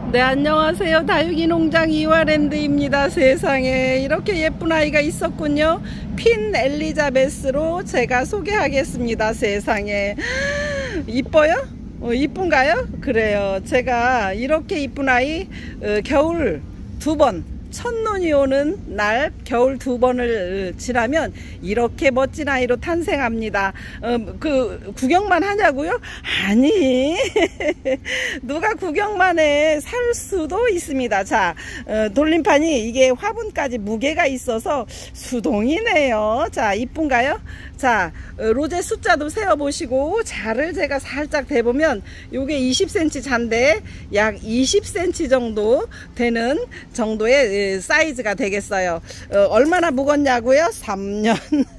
네, 안녕하세요. 다육이 농장 이화랜드입니다. 세상에 이렇게 예쁜 아이가 있었군요. 퀸 엘리자베스로 제가 소개하겠습니다. 세상에 이뻐요? 이쁜가요? 그래요. 제가 이렇게 이쁜 아이 겨울 2번 첫눈이 오는 날 겨울 2번을 지나면 이렇게 멋진 아이로 탄생합니다. 구경만 하냐고요? 아니 누가 구경만 해. 살 수도 있습니다. 자, 돌림판이 이게 화분까지 무게가 있어서 수동이네요. 자, 이쁜가요? 자, 로제 숫자도 세어보시고 자를 제가 살짝 대보면 요게 20cm 잔데 약 20cm 정도 되는 정도의 사이즈가 되겠어요. 얼마나 묵었냐고요? 3년.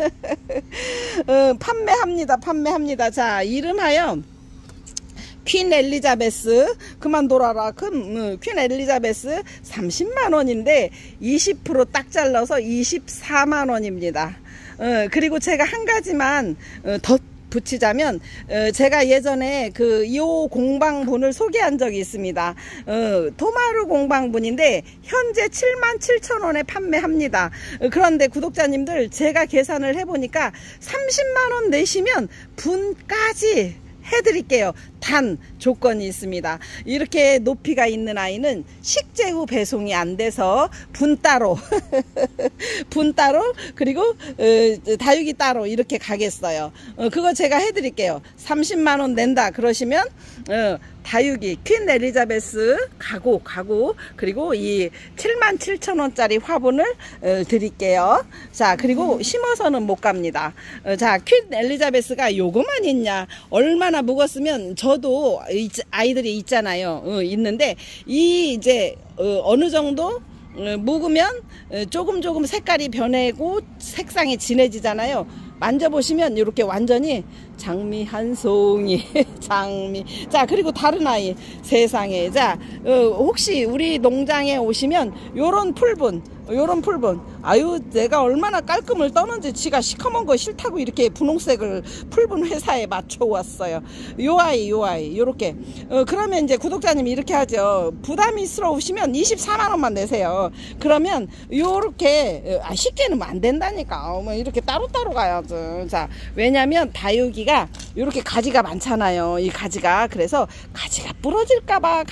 판매합니다. 자, 이름하여 퀸 엘리자베스. 그만 돌아라. 퀸 엘리자베스 30만원인데 20% 딱 잘라서 24만원입니다. 그리고 제가 한 가지만 더 붙이자면 제가 예전에 요 공방분을 소개한 적이 있습니다. 토마루 공방분인데 현재 77,000원에 판매합니다. 그런데 구독자님들 제가 계산을 해보니까 30만원 내시면 분까지 해드릴게요. 단 조건이 있습니다. 이렇게 높이가 있는 아이는 식재 후 배송이 안 돼서 분 따로 분 따로 그리고 다육이 따로 이렇게 가겠어요. 그거 제가 해드릴게요. 30만원 낸다 그러시면 다육이 퀸 엘리자베스 가고 그리고 이 77,000원짜리 화분을 드릴게요. 자, 그리고 심어서는 못 갑니다. 자, 퀸 엘리자베스가 요거만 있냐, 얼마나 묵었으면 저도 아이들이 있잖아요. 있는데 이제 어느 정도 묵으면 조금 색깔이 변하고 색상이 진해지잖아요. 만져보시면 이렇게 완전히 장미 한 송이 장미. 자, 그리고 다른 아이 세상에. 자, 혹시 우리 농장에 오시면 요런 풀분 아유, 내가 얼마나 깔끔을 떠는지 지가 시커먼 거 싫다고 이렇게 분홍색을 풀분 회사에 맞춰 왔어요. 요 아이 요렇게. 그러면 이제 구독자님이 이렇게 하죠. 부담스러우시면 24만원만 내세요. 그러면 요렇게 쉽게 넣으면 안 된다니까. 이렇게 따로따로 가야죠. 자, 왜냐면 다육이가 요렇게 가지가 많잖아요. 이 가지가. 그래서 가지가 부러질까봐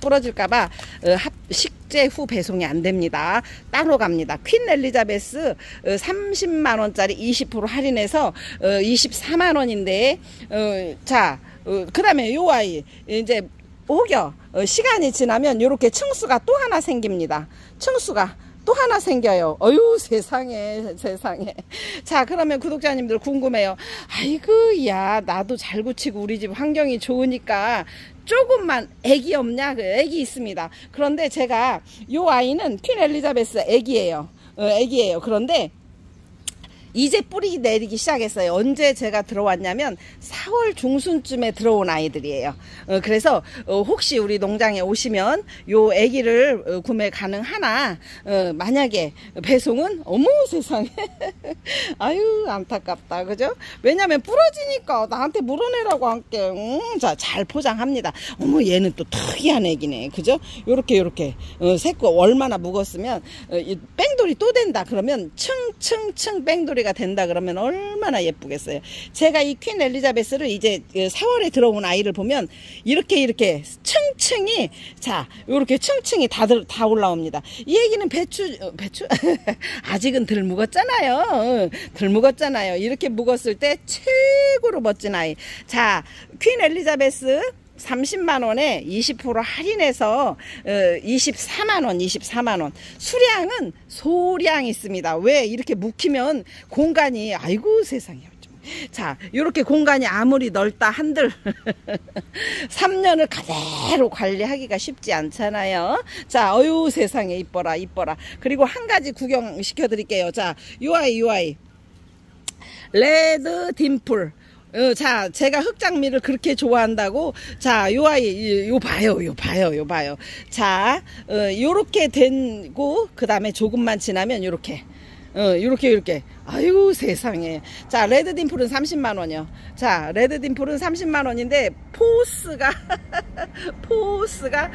식재 후 배송이 안 됩니다. 따로 갑니다. 퀸 엘리자베스 30만원짜리 20% 할인해서 24만원인데 자, 그 다음에 요 아이 이제 혹여 시간이 지나면 요렇게 층수가 또 하나 생깁니다. 층수가 또 하나 생겨요. 어유, 세상에. 자, 그러면 구독자님들 궁금해요. 아이고, 야, 나도 잘 굳히고 우리 집 환경이 좋으니까 조금만 애기 없냐? 애기 있습니다. 그런데 제가 요 아이는 퀸 엘리자베스 애기예요. 그런데 이제 뿌리 내리기 시작했어요. 언제 제가 들어왔냐면 4월 중순쯤에 들어온 아이들이에요. 그래서 혹시 우리 농장에 오시면 요 애기를 구매 가능하나, 만약에 배송은 어머 세상에 아유, 안타깝다. 그죠? 왜냐면 부러지니까 나한테 물어내라고 할게. 자, 잘 포장합니다. 어머, 얘는 또 특이한 애기네. 그죠? 요렇게 새거 얼마나 묵었으면 뺑돌이 또 된다 그러면 층 뺑돌이 된다 그러면 얼마나 예쁘겠어요. 제가 이 퀸 엘리자베스를 이제 4월에 들어온 아이를 보면 이렇게 층층이, 자, 요렇게 층층이 다 올라옵니다. 이 얘기는 배추 아직은 덜 묵었잖아요. 이렇게 묵었을 때 최고로 멋진 아이. 자, 퀸 엘리자베스 30만원에 20% 할인해서 24만원. 수량은 소량 있습니다. 왜? 이렇게 묵히면 공간이, 아이고 세상에. 자, 요렇게 공간이 아무리 넓다 한들 3년을 그대로 관리하기가 쉽지 않잖아요. 자, 어유, 세상에. 이뻐라. 그리고 한 가지 구경 시켜드릴게요. 자, 요 아이 레드 딤플. 자, 제가 흑장미를 그렇게 좋아한다고. 자, 요 아이, 요 봐요. 자, 요렇게 되고, 그 다음에 조금만 지나면 요렇게 아이고 세상에. 자, 레드딤플은 30만원이요. 자, 레드딤플은 30만원인데 포스가 포스가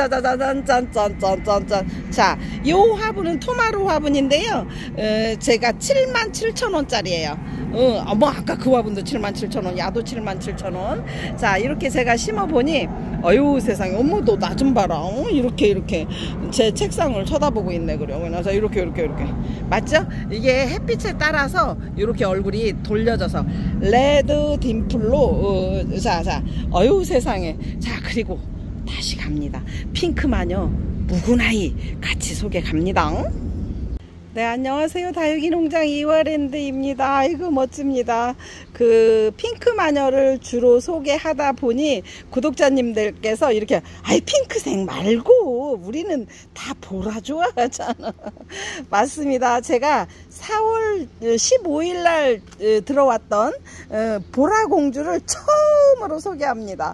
짜자자자잔짠짠짠짠짠. 자, 요 화분은 토마루 화분인데요. 제가 77,000원짜리예요. 뭐 아까 그 화분도 77,000원, 야도 77,000원. 자, 이렇게 제가 심어보니 아유 세상에. 어머 너 나 좀 봐라. 이렇게 제 책상을 쳐다보고 있네. 그래요. 그래서 이렇게 맞죠? 이게 햇빛에 따라서 이렇게 얼굴이 돌려져서 레드 딤플로 자 어유 세상에. 자, 그리고 다시 갑니다. 핑크 마녀 무구나이 같이 소개 갑니다. 네, 안녕하세요. 다육이 농장 이화랜드입니다. 아이고 멋집니다. 그 핑크 마녀를 주로 소개하다 보니 구독자님들께서 이렇게 아이 핑크색 말고 우리는 다 보라 좋아하잖아. 맞습니다. 제가 4월 15일 날 들어왔던 보라 공주를 처음으로 소개합니다.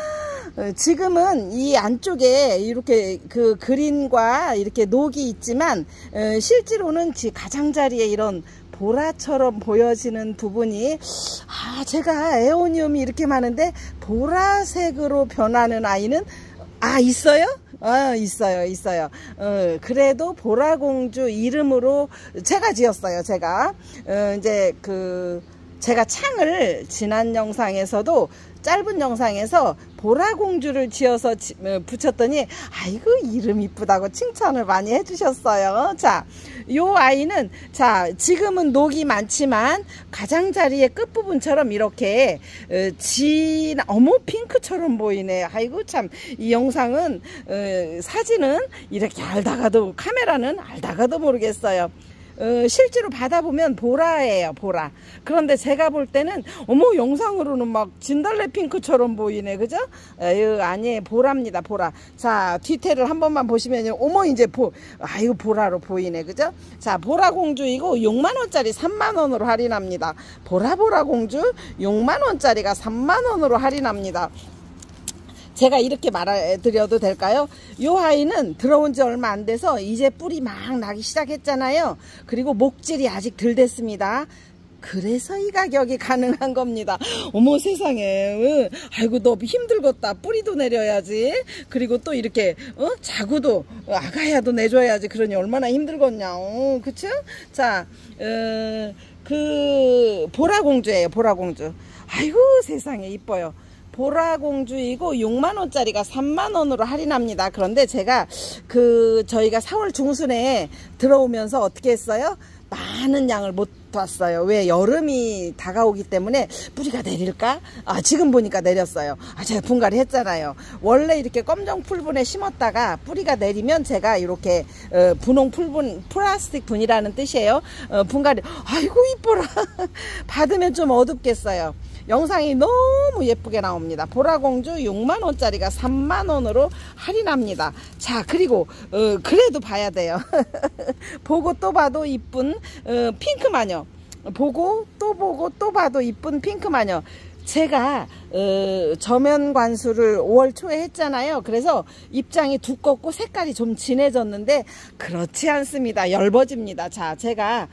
지금은 이 안쪽에 이렇게 그 그린과 이렇게 녹이 있지만 실제로는 가장자리에 이런 보라처럼 보여지는 부분이 제가 에오니움이 이렇게 많은데 보라색으로 변하는 아이는 있어요? 있어요. 그래도 보라공주 이름으로 제가 지었어요. 제가 이제 제가 창을 지난 영상에서도 짧은 영상에서 보라공주를 지어서 붙였더니 아이고 이름 이쁘다고 칭찬을 많이 해주셨어요. 자, 요 아이는 자 지금은 녹이 많지만 가장자리의 끝부분처럼 이렇게 어머 핑크처럼 보이네. 아이고 참 이 영상은 사진은 이렇게 알다가도 카메라는 알다가도 모르겠어요. 실제로 받아보면 보라예요. 보라. 그런데 제가 볼 때는 어머 영상으로는 막 진달래 핑크처럼 보이네. 그죠? 아니에요. 보라입니다. 보라. 자, 뒤태를 한 번만 보시면요. 어머 이제 아이고 보라로 보이네. 그죠? 자, 보라공주이고 6만원짜리 3만원으로 할인합니다. 보라공주 6만원짜리가 3만원으로 할인합니다. 제가 이렇게 말해드려도 될까요? 요 아이는 들어온 지 얼마 안 돼서 이제 뿔이 막 나기 시작했잖아요. 그리고 목질이 아직 덜 됐습니다. 그래서 이 가격이 가능한 겁니다. 어머 세상에. 아이고 너 힘들겠다. 뿌리도 내려야지. 그리고 또 이렇게 자구도 아가야도 내줘야지. 그러니 얼마나 힘들겠냐. 그쵸? 자, 보라공주예요. 보라공주. 아이고 세상에 이뻐요. 보라공주이고 6만원짜리가 3만원으로 할인합니다. 그런데 제가 저희가 4월 중순에 들어오면서 어떻게 했어요? 많은 양을 못 왔어요. 왜? 여름이 다가오기 때문에 뿌리가 내릴까? 지금 보니까 내렸어요. 제가 분갈이 했잖아요. 원래 이렇게 검정 풀분에 심었다가 뿌리가 내리면 제가 이렇게 분홍 풀분, 플라스틱 분이라는 뜻이에요. 분갈이. 아이고 이뻐라. 받으면 좀 어둡겠어요. 영상이 너무 예쁘게 나옵니다. 보라공주 6만원짜리가 3만원으로 할인합니다. 자, 그리고 그래도 봐야 돼요. 보고 또 봐도 이쁜 핑크마녀. 보고 또 봐도 이쁜 핑크마녀. 제가 저면 관수를 5월 초에 했잖아요. 그래서 입장이 두껍고 색깔이 좀 진해졌는데 그렇지 않습니다. 엷어집니다. 자, 제가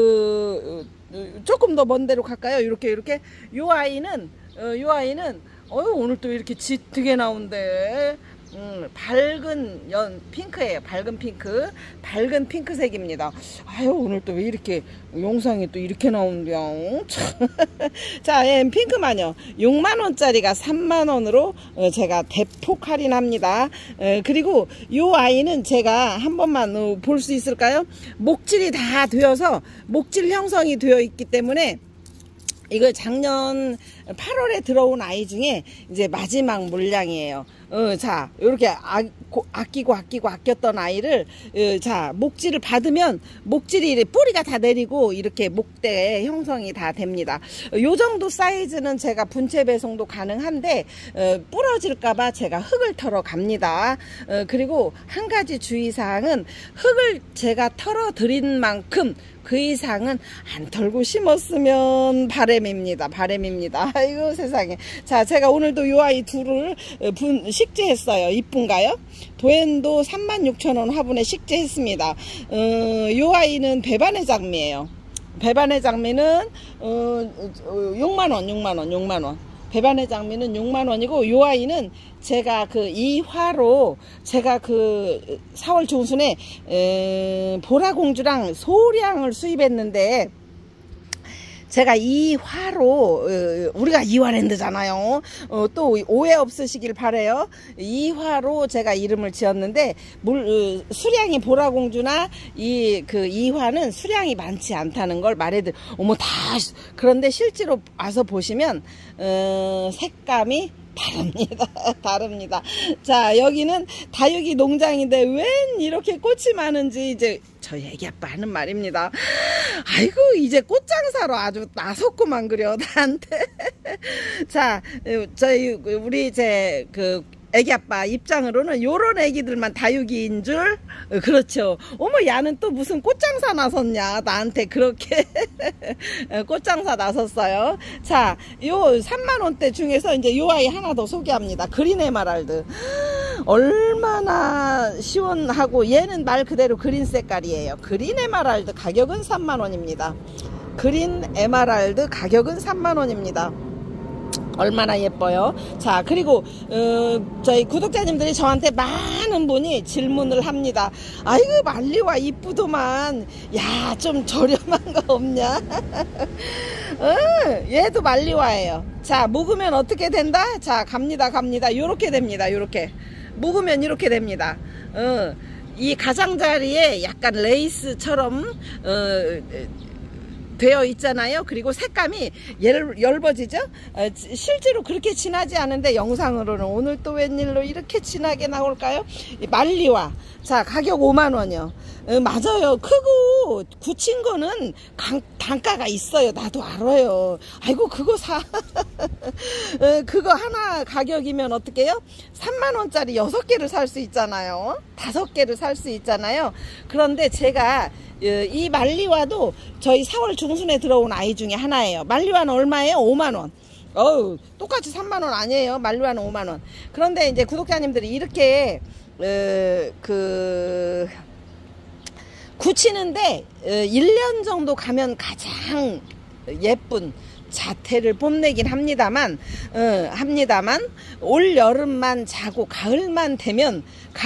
조금 더 먼 데로 갈까요? 이렇게 요 아이는 오늘 또 이렇게 짙게 나온대. 밝은 핑크예요. 밝은 핑크색입니다. 아유 오늘 또 왜 이렇게 영상이 또 이렇게 나온대요. 자, 핑크마녀 6만원짜리가 3만원으로 제가 대폭 할인합니다. 그리고 요 아이는 제가 한 번만 볼 수 있을까요? 목질이 다 되어서 목질 형성이 되어 있기 때문에 이거 작년 8월에 들어온 아이 중에 이제 마지막 물량이에요. 자, 이렇게 아꼈던 아이를 자, 목질을 받으면 목질이 뿌리가 다 내리고 이렇게 목대 형성이 다 됩니다. 요 정도 사이즈는 제가 분체 배송도 가능한데 부러질까봐 제가 흙을 털어 갑니다. 그리고 한 가지 주의사항은 흙을 제가 털어 드린 만큼 그 이상은 안 털고 심었으면 바람입니다. 아이고 세상에. 자, 제가 오늘도 요 아이 둘을 식재했어요. 이쁜가요? 도엔도 36,000원 화분에 식재했습니다. 요 아이는 배반의 장미예요. 배반의 장미는 6만원 6만원 배반의 장미는 6만원이고, 요 아이는 제가 그 2화로 제가 그 4월 중순에 보라공주랑 소량을 수입했는데, 제가 2화로 우리가 2화랜드잖아요. 또 오해 없으시길 바래요. 2화로 제가 이름을 지었는데, 수량이 보라공주나 그 2화는 수량이 많지 않다는 걸 말해드. 어머, 그런데 실제로 와서 보시면 색감이 다릅니다. 다릅니다. 자, 여기는 다육이 농장인데 웬 이렇게 꽃이 많은지 이제 저희 애기 아빠 하는 말입니다. 아이고, 이제 꽃장사로 아주 나섰구만 그려 나한테. 자, 우리 이제 그 애기 아빠 입장으로는 요런 애기들만 다육이인 줄. 그렇죠. 어머, 야는 또 무슨 꽃장사 나섰냐 나한테 그렇게. 꽃장사 나섰어요. 자, 요 3만원대 중에서 이제 요 아이 하나 더 소개합니다. 그린 에메랄드. 얼마나 시원하고, 얘는 말 그대로 그린 색깔이에요. 그린 에메랄드 가격은 3만원입니다 그린 에메랄드 가격은 3만원입니다 얼마나 예뻐요. 자, 그리고 저희 구독자님들이 저한테 많은 분이 질문을 합니다. 아이고, 말리와 이쁘더만, 야, 좀 저렴한 거 없냐? 얘도 말리와예요. 자, 묵으면 어떻게 된다? 자, 갑니다. 요렇게 됩니다. 요렇게 묵으면 이렇게 됩니다. 이 가장자리에 약간 레이스처럼 되어 있잖아요. 그리고 색감이 엷어지죠. 실제로 그렇게 진하지 않은데 영상으로는 오늘 또 웬일로 이렇게 진하게 나올까요? 말리와. 자, 가격 5만원이요 맞아요. 크고 굳힌 거는 단가가 있어요. 나도 알아요. 아이고, 그거 사. 그거 하나 가격이면 어떡해요? 3만원짜리 6개를 살 수 있잖아요. 5개를 살 수 있잖아요. 그런데 제가 이 말리와도 저희 4월 중순에 들어온 아이 중에 하나예요. 말리와는 얼마예요? 5만원. 똑같이 3만원 아니에요. 말리와는 5만원. 그런데 이제 구독자님들이 이렇게 굳히는데 1년 정도 가면 가장 예쁜 자태를 뽐내긴 합니다만 올 여름만 자고 가을만 되면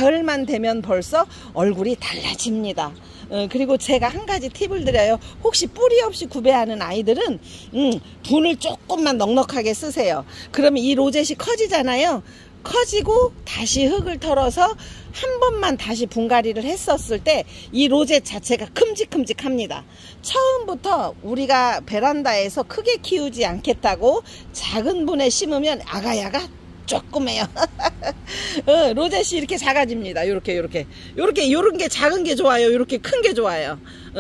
벌써 얼굴이 달라집니다. 그리고 제가 한 가지 팁을 드려요. 혹시 뿌리 없이 구배하는 아이들은 분을 조금만 넉넉하게 쓰세요. 그러면 이 로zet이 커지잖아요. 커지고 다시 흙을 털어서 한 번만 다시 분갈이를 했었을 때 이 로제 자체가 큼직큼직합니다. 처음부터 우리가 베란다에서 크게 키우지 않겠다고 작은 분에 심으면 아가야가 조그매요. 로젯이 이렇게 작아집니다. 요런 게 작은 게 좋아요. 요렇게 큰 게 좋아요.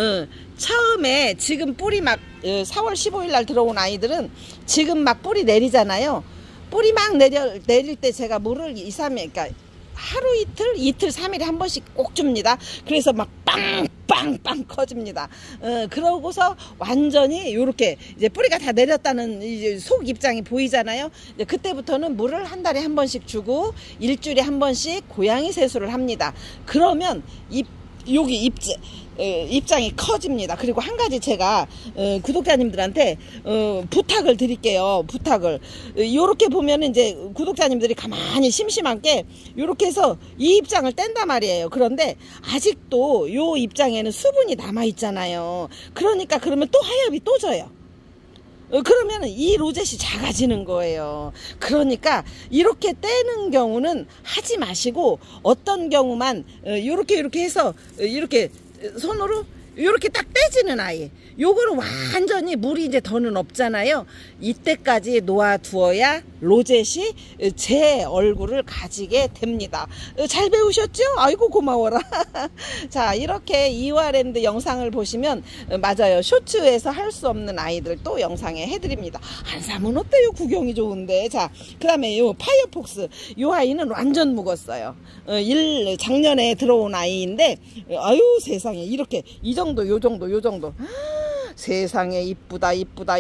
처음에 지금 뿌리 막 4월 15일 날 들어온 아이들은 지금 막 뿌리 내리잖아요. 뿌리 막 내릴 때 제가 물을 2, 3일, 그러니까 하루 이틀 3일에 한 번씩 꼭 줍니다. 그래서 막 빵빵빵 커집니다. 그러고서 완전히 요렇게 이제 뿌리가 다 내렸다는 이제 속 입장이 보이잖아요. 이제 그때부터는 물을 한 달에 한 번씩 주고 일주일에 한 번씩 고양이 세수를 합니다. 그러면 여기 입장이 커집니다. 그리고 한 가지 제가 구독자님들한테 부탁을 드릴게요. 요렇게 보면 이제 구독자님들이 가만히 심심한 게 요렇게 해서 이 입장을 뗀단 말이에요. 그런데 아직도 요 입장에는 수분이 남아 있잖아요. 그러니까 그러면 또 하엽이 또 져요. 그러면 이 로젯이 작아지는 거예요. 그러니까 이렇게 떼는 경우는 하지 마시고, 어떤 경우만 이렇게 해서 이렇게 손으로 이렇게 딱 떼지는 아이, 요거는 완전히 물이 이제 더는 없잖아요. 이때까지 놓아두어야 로젯이 제 얼굴을 가지게 됩니다. 잘 배우셨죠? 아이고, 고마워라. 자, 이렇게 이화랜드 영상을 보시면 맞아요. 쇼츠에서 할 수 없는 아이들 또 영상에 해드립니다. 한삼은 어때요? 구경이 좋은데. 자, 그 다음에 요 파이어폭스, 요 아이는 완전 묵었어요. 작년에 들어온 아이인데, 아유 세상에, 이렇게 이 정도, 요 정도. 세상에, 이쁘다.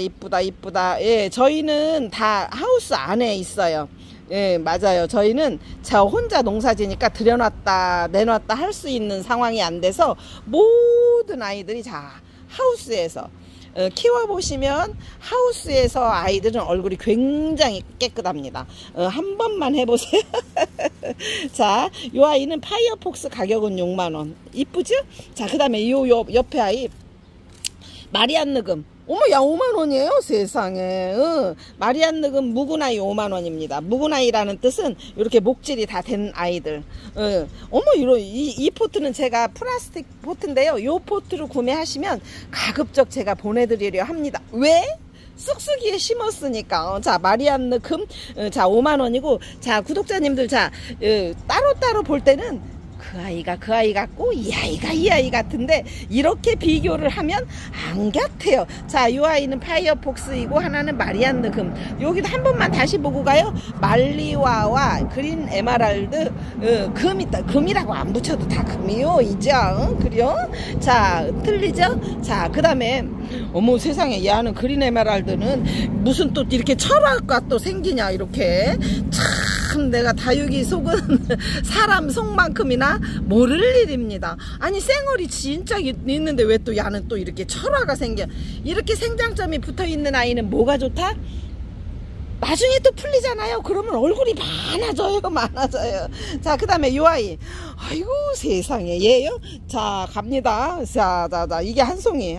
예, 저희는 다 하우스 안에 있어요. 예, 맞아요. 저희는 저 혼자 농사지니까 들여놨다 내놨다 할 수 있는 상황이 안 돼서 모든 아이들이 자 하우스에서 키워보시면 하우스에서 아이들은 얼굴이 굉장히 깨끗합니다. 한 번만 해보세요. 자, 요 아이는 파이어폭스 가격은 6만원. 이쁘죠? 자, 그 다음에 요 옆에 아이 마리안느금. 어머, 야, 5만원이에요? 세상에. 마리안느금 묵은 아이 5만원입니다. 묵은 아이라는 뜻은 이렇게 목질이 다 된 아이들. 어머, 이 포트는 제가 플라스틱 포트인데요. 요 포트로 구매하시면 가급적 제가 보내드리려 합니다. 왜? 쑥쑥이에 심었으니까. 자, 마리안느금. 자, 5만원이고. 자, 구독자님들, 자, 따로따로 볼 때는 그 아이가 그 아이 같고 이 아이가 이 아이 같은데 이렇게 비교를 하면 안 같아요. 자, 이 아이는 파이어폭스이고 하나는 마리안느금. 여기도 한 번만 다시 보고 가요. 말리와와 그린 에메랄드. 금이라고 안 붙여도 다 금이요. 이죠? 그래요? 자, 틀리죠? 자, 그 다음에 어머 세상에, 얘는 그린 에메랄드는 무슨 또 이렇게 철화가 또 생기냐, 이렇게. 참 내가 다육이 속은 사람 속만큼이나 모를 일입니다. 아니, 쌩얼이 진짜 있는데 왜 또 얘는 또 이렇게 철화가 생겨. 이렇게 생장점이 붙어있는 아이는 뭐가 좋다? 나중에 또 풀리잖아요. 그러면 얼굴이 많아져요. 자, 그 다음에 요 아이. 아이고 세상에, 얘요? 자, 갑니다. 자, 이게 한 송이.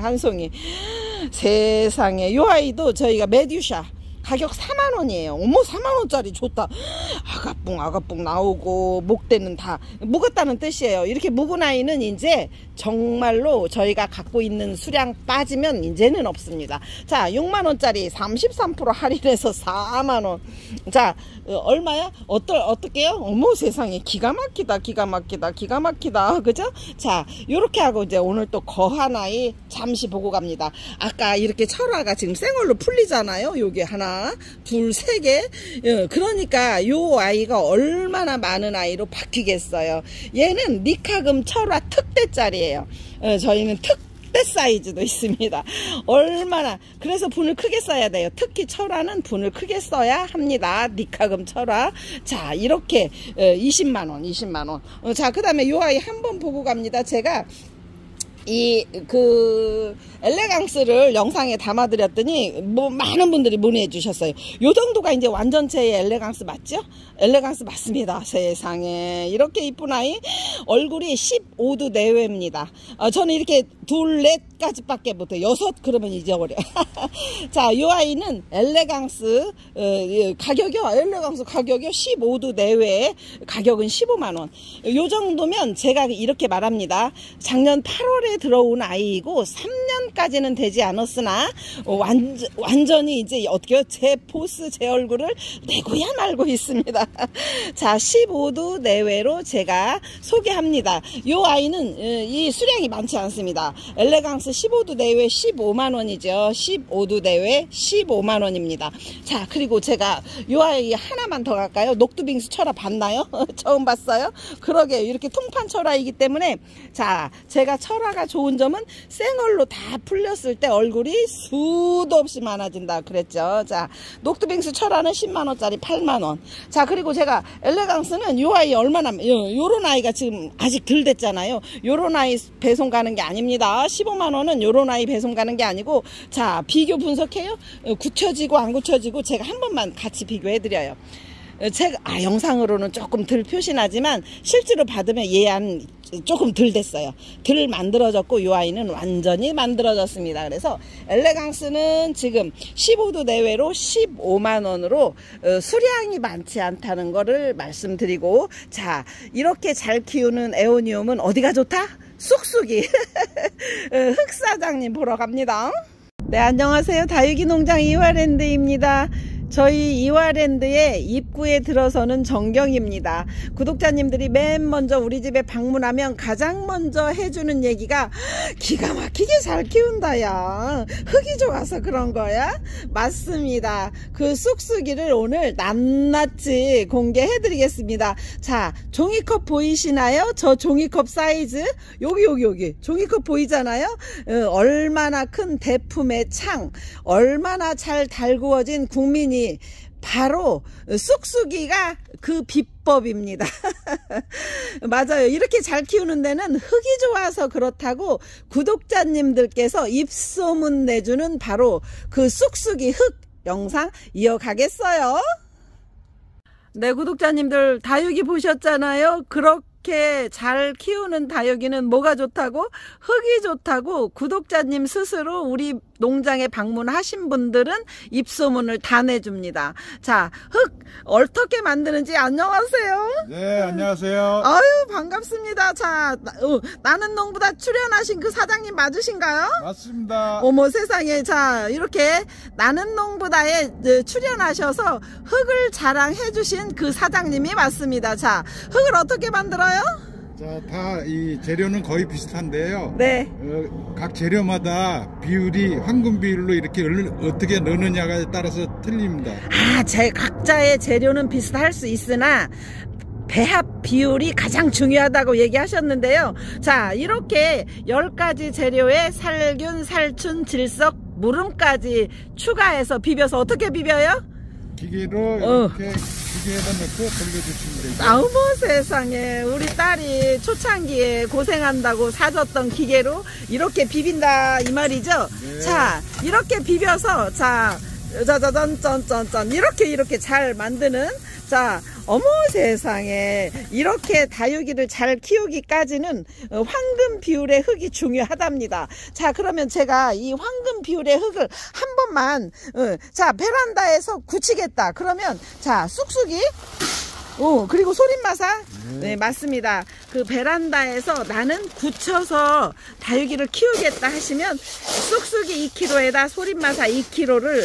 세상에, 요 아이도 저희가 메듀샤 가격 4만원이에요. 어머, 4만원짜리 좋다. 아가뿡 나오고 목대는 다 묵었다는 뜻이에요. 이렇게 묵은 아이는 이제 정말로 저희가 갖고 있는 수량 빠지면 이제는 없습니다. 자, 6만원짜리 33% 할인해서 4만원. 자, 얼마야? 어떻게요? 어머 세상에, 기가 막히다. 그죠? 자, 요렇게 하고 이제 오늘 또 거한 아이 잠시 보고 갑니다. 아까 이렇게 철화가 지금 생얼로 풀리잖아요. 요게 하나, 둘, 세 개. 그러니까 요 아이가 얼마나 많은 아이로 바뀌겠어요. 얘는 니카금 철화 특대짜리예요. 저희는 특대 사이즈도 있습니다. 얼마나, 그래서 분을 크게 써야 돼요. 특히 철화는 분을 크게 써야 합니다. 니카금 철화. 자, 이렇게 20만원. 자, 그 다음에 요 아이 한번 보고 갑니다. 제가 엘레강스를 영상에 담아드렸더니 많은 분들이 문의해 주셨어요. 요 정도가 이제 완전체의 엘레강스 맞죠? 엘레강스 맞습니다. 세상에, 이렇게 이쁜 아이. 얼굴이 15도 내외입니다. 저는 이렇게 둘, 넷까지밖에 못해요. 6 그러면 잊어버려. 자, 요 아이는 엘레강스 가격이요. 엘레강스 가격이요. 15도 내외. 가격은 15만원. 요 정도면 제가 이렇게 말합니다. 작년 8월에 들어온 아이이고 3년까지는 되지 않았으나 완전히 이제 어떻게요? 제 포스, 제 얼굴을 내고야 말고 있습니다. 자, 15도 내외로 제가 소개합니다. 요 아이는 이 수량이 많지 않습니다. 엘레강스 15도 내외 15만원이죠. 15도 내외 15만원입니다. 자, 그리고 제가 요 아이 하나만 더 갈까요? 녹두빙수 철화 봤나요? 처음 봤어요? 그러게, 이렇게 통판 철화이기 때문에. 자, 제가 철화가 좋은 점은 생얼로 다 풀렸을 때 얼굴이 수도 없이 많아진다 그랬죠. 자, 녹두빙수 철화는 10만원짜리 8만원. 자, 그리고 제가 엘레강스는 요 아이 얼마나, 요런 아이가 지금 아직 덜 됐잖아요. 요런 아이 배송 가는 게 아닙니다. 15만원은 요런 아이 배송 가는 게 아니고. 자, 비교 분석해요. 굳혀지고 안 굳혀지고 제가 한 번만 같이 비교해 드려요. 제가 영상으로는 조금 덜 표시나지만 실제로 받으면 얘한 조금 덜 됐어요. 덜 만들어졌고 요 아이는 완전히 만들어졌습니다. 그래서 엘레강스는 지금 15도 내외로 15만원으로 수량이 많지 않다는 거를 말씀드리고. 자, 이렇게 잘 키우는 에오니움은 어디가 좋다? 쑥쑥이. 흑사장님 보러 갑니다. 네, 안녕하세요. 다육이 농장 이화랜드입니다. 저희 이화랜드의 입구에 들어서는 정경입니다. 구독자님들이 맨 먼저 우리 집에 방문하면 가장 먼저 해주는 얘기가 기가 막히게 잘 키운다 야, 흙이 좋아서 그런 거야? 맞습니다. 그 쑥쑥이를 오늘 낱낱이 공개해 드리겠습니다. 자, 종이컵 보이시나요? 저 종이컵 사이즈 여기 종이컵 보이잖아요. 얼마나 큰 대품의 창, 얼마나 잘 달구어진 국민이 바로 쑥쑥이가 그 비법입니다. 맞아요. 이렇게 잘 키우는 데는 흙이 좋아서 그렇다고 구독자님들께서 입소문 내주는 바로 그 쑥쑥이 흙 영상 이어가겠어요. 네, 구독자님들 다육이 보셨잖아요. 그렇게 잘 키우는 다육이는 뭐가 좋다고? 흙이 좋다고 구독자님 스스로 우리 농장에 방문하신 분들은 입소문을 다 내줍니다. 자, 흙 어떻게 만드는지 안녕하세요. 네, 안녕하세요. 아유, 반갑습니다. 자, 나는 농부다 출연하신 그 사장님 맞으신가요? 맞습니다. 어머 세상에. 자, 이렇게 나는 농부다에 출연하셔서 흙을 자랑해 주신 그 사장님이 맞습니다. 자, 흙을 어떻게 만들어요? 자, 다 이 재료는 거의 비슷한데요. 네. 각 재료마다 비율이 황금 비율로 이렇게 어떻게 넣느냐에 따라서 틀립니다. 아, 각자의 재료는 비슷할 수 있으나 배합 비율이 가장 중요하다고 얘기하셨는데요. 자, 이렇게 10가지 재료에 살균, 살춘, 질석, 무름까지 추가해서 비벼서 어떻게 비벼요? 기계로 이렇게 기계에다 넣고 돌려주시면 되죠. 어머 세상에. 우리 딸이 초창기에 고생한다고 사줬던 기계로 이렇게 비빈다 이 말이죠. 네. 자, 이렇게 비벼서 자, 짜자잔 이렇게 잘 만드는, 자, 어머 세상에. 이렇게 다육이를 잘 키우기까지는 황금 비율의 흙이 중요하답니다. 자, 그러면 제가 이 황금 비율의 흙을 한 번만 자, 베란다에서 굳히겠다. 그러면 자, 쑥쑥이 그리고 소림마사. 네, 맞습니다. 그 베란다에서 나는 굳혀서 다육이를 키우겠다 하시면 쑥쑥이 2kg에다 소림마사 2kg를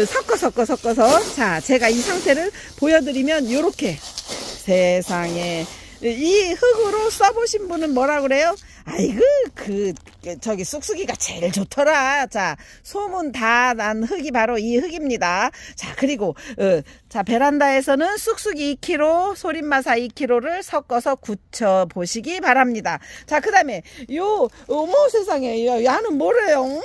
섞어서 자, 제가 이 상태를 보여드리면 요렇게 세상에 이 흙으로 써보신 분은 뭐라 그래요? 아이고, 저기 쑥쑥이가 제일 좋더라. 자, 소문 다 난 흙이 바로 이 흙입니다. 자, 그리고 자, 베란다에서는 쑥쑥이 2kg, 소림마사 2kg를 섞어서 굳혀 보시기 바랍니다. 자, 그 다음에 어머 세상에, 야는 뭐래요?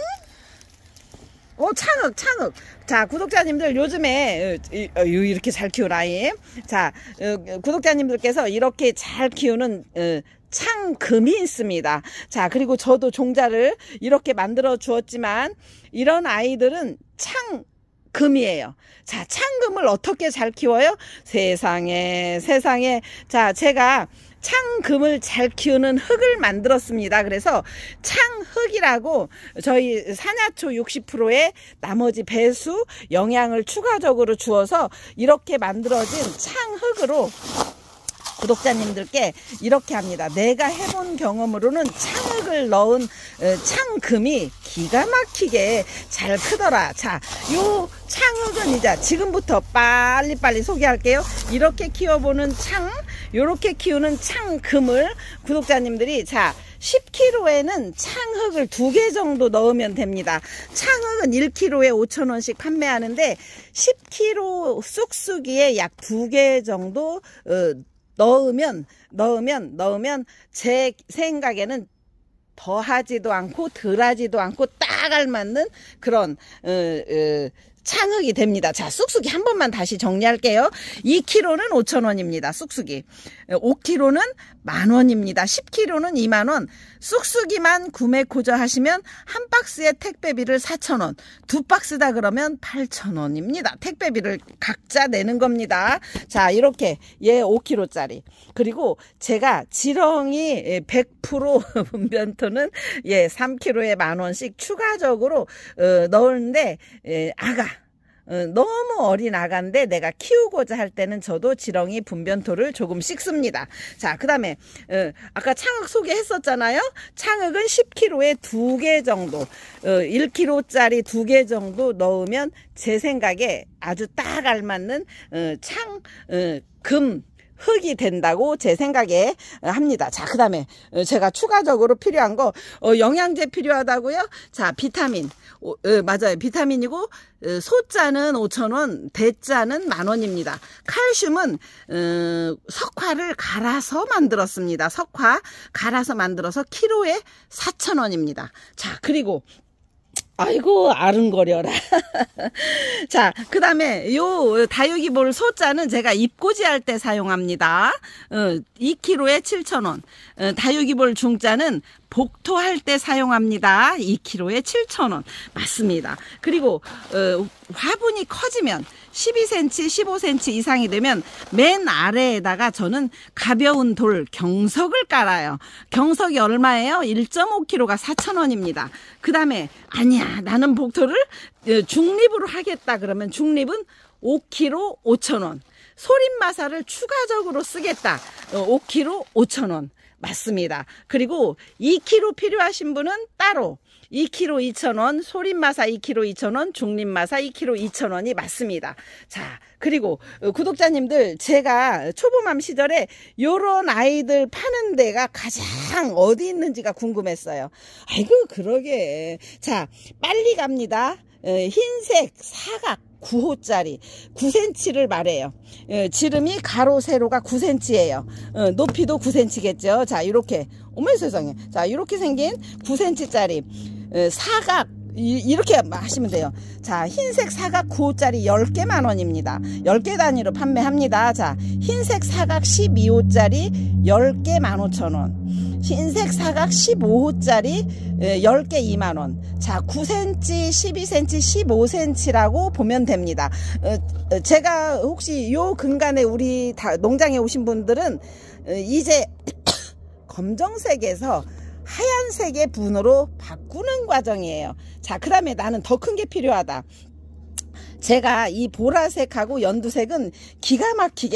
창흙. 자, 구독자님들 요즘에 이렇게 잘 키운 아이. 자, 구독자님들께서 이렇게 잘 키우는 창금이 있습니다. 자, 그리고 저도 종자를 이렇게 만들어 주었지만 이런 아이들은 창금이에요. 자, 창금을 어떻게 잘 키워요? 세상에. 자, 제가 창금을 잘 키우는 흙을 만들었습니다. 그래서 창흙이라고 저희 산야초 60%의 나머지 배수 영양을 추가적으로 주어서 이렇게 만들어진 창흙으로 구독자님들께 이렇게 합니다. 내가 해본 경험으로는 창흙을 넣은 창금이 기가 막히게 잘 크더라. 자, 요 창흙은 이제 지금부터 빨리빨리 소개할게요. 이렇게 키워보는 요렇게 키우는 창금을 구독자님들이 자, 10kg에는 창흙을 2개 정도 넣으면 됩니다. 창흙은 1kg에 5,000원씩 판매하는데 10kg 쑥쑥이에 약 2개 정도 넣으면 제 생각에는 더하지도 않고 덜하지도 않고 딱 알맞는 그런 창흙이 됩니다. 자, 쑥쑥이 한 번만 다시 정리할게요. 2kg는 5,000원입니다. 쑥쑥이. 5kg는 10,000원입니다. 10kg는 20,000원. 쑥쑥이만 구매 고정하시면 한 박스에 택배비를 4,000원. 2박스다 그러면 8,000원입니다. 택배비를 각자 내는 겁니다. 자, 이렇게 얘 5kg짜리. 그리고 제가 지렁이 100% 분변토는 3kg에 10,000원씩 추가적으로 넣었는데 너무 어린 아가인데 내가 키우고자 할 때는 저도 지렁이 분변토를 조금씩 씁니다. 자, 그 다음에 아까 창흙 소개했었잖아요. 창흙은 10kg에 2개 정도 1kg짜리 2개 정도 넣으면 제 생각에 아주 딱 알맞는 금 흙이 된다고 제 생각에 합니다. 자, 그 다음에 제가 추가적으로 필요한 거 영양제 필요하다고요? 자, 비타민 맞아요. 비타민이고 소자는 5,000원, 대자는 10,000원입니다. 칼슘은 석화를 갈아서 만들었습니다. 석화 갈아서 만들어서 키로에 4,000원입니다. 자, 그리고 아이고 아른거려라. 자, 그 다음에 요 다육이볼 소자는 제가 잎꽂이 할 때 사용합니다. 2kg에 7,000원. 다육이볼 중자는 복토할 때 사용합니다. 2kg에 7,000원. 맞습니다. 그리고 화분이 커지면 12cm, 15cm 이상이 되면 맨 아래에다가 저는 가벼운 돌 경석을 깔아요. 경석이 얼마예요? 1.5kg가 4,000원입니다. 그 다음에 아니야 나는 복토를 중립으로 하겠다 그러면 중립은 5kg 5,000원. 소림마사를 추가적으로 쓰겠다. 5kg 5,000원. 맞습니다. 그리고 2kg 필요하신 분은 따로 2kg 2,000원, 소림마사 2kg 2,000원, 중립마사 2kg 2,000원이 맞습니다. 자, 그리고 구독자님들 제가 초보맘 시절에 요런 아이들 파는 데가 가장 어디 있는지가 궁금했어요. 아이고 그러게. 자, 빨리 갑니다. 흰색 사각 9호짜리 9cm를 말해요. 지름이 가로 세로가 9cm예요. 높이도 9cm겠죠. 자, 이렇게 어머 세상에. 자, 이렇게 생긴 9cm짜리 사각 이렇게 하시면 돼요. 자, 흰색 사각 9호짜리 10개 만원입니다. 10개 단위로 판매합니다. 자, 흰색 사각 12호짜리 10개 15,000원. 흰색 사각 15호짜리 10개 2만원. 자, 9cm, 12cm, 15cm라고 보면 됩니다. 제가 혹시 요 근간에 우리 농장에 오신 분들은 이제 검정색에서 하얀색의 분으로 바꾸는 과정이에요. 자, 그 다음에 나는 더 큰 게 필요하다. 제가 이 보라색하고 연두색은 기가 막히게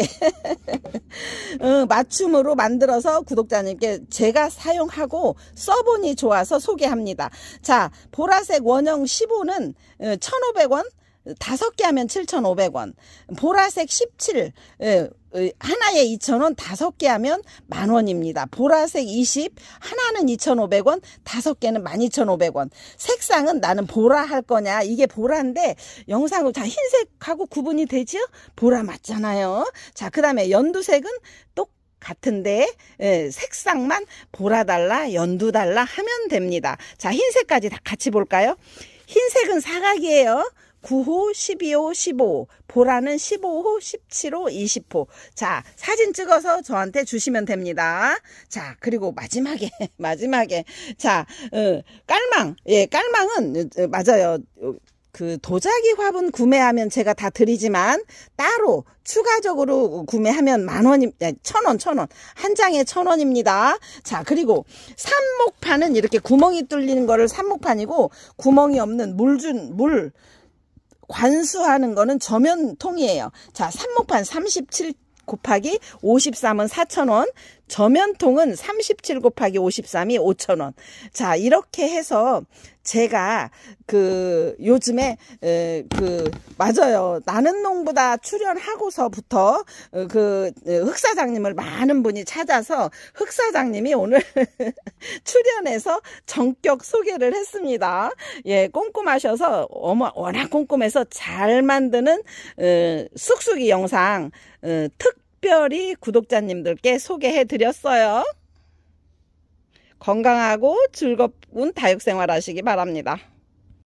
맞춤으로 만들어서 구독자님께 제가 사용하고 써보니 좋아서 소개합니다. 자, 보라색 원형 15는 1,500원, 5개 하면 7,500원. 보라색 17 하나에 2,000원, 5개 하면 만원입니다. 보라색 20 하나는 2,500원, 5개는 12,500원. 색상은 나는 보라 할 거냐, 이게 보라인데 영상으로 다 흰색하고 구분이 되죠? 보라 맞잖아요. 자, 그 다음에 연두색은 같은데 색상만 보라 달라 연두 달라 하면 됩니다. 자, 흰색까지 다 같이 볼까요? 흰색은 사각이에요. 9호, 12호, 15호, 보라는 15호, 17호, 20호. 자, 사진 찍어서 저한테 주시면 됩니다. 자, 그리고 마지막에 자, 깔망. 예, 깔망은 맞아요. 그 도자기 화분 구매하면 제가 다 드리지만 따로 추가적으로 구매하면 만원이 1,000원 한 장에 1,000원입니다. 자, 그리고 삽목판은 이렇게 구멍이 뚫리는 거를 삽목판이고 구멍이 없는 물 관수하는 거는 저면통이에요. 자, 삽목판 37 곱하기 53은 4,000원, 저면통은 37 곱하기 53이 5,000원. 자, 이렇게 해서 제가 요즘에 맞아요. 나는 농부다 출연하고서부터 흑사장님을 많은 분이 찾아서 흑사장님이 오늘 출연해서 전격 소개를 했습니다. 예, 꼼꼼하셔서 워낙 꼼꼼해서 잘 만드는 쑥쑥이 영상 특별히 구독자님들께 소개해 드렸어요. 건강하고 즐거운 다육생활 하시기 바랍니다.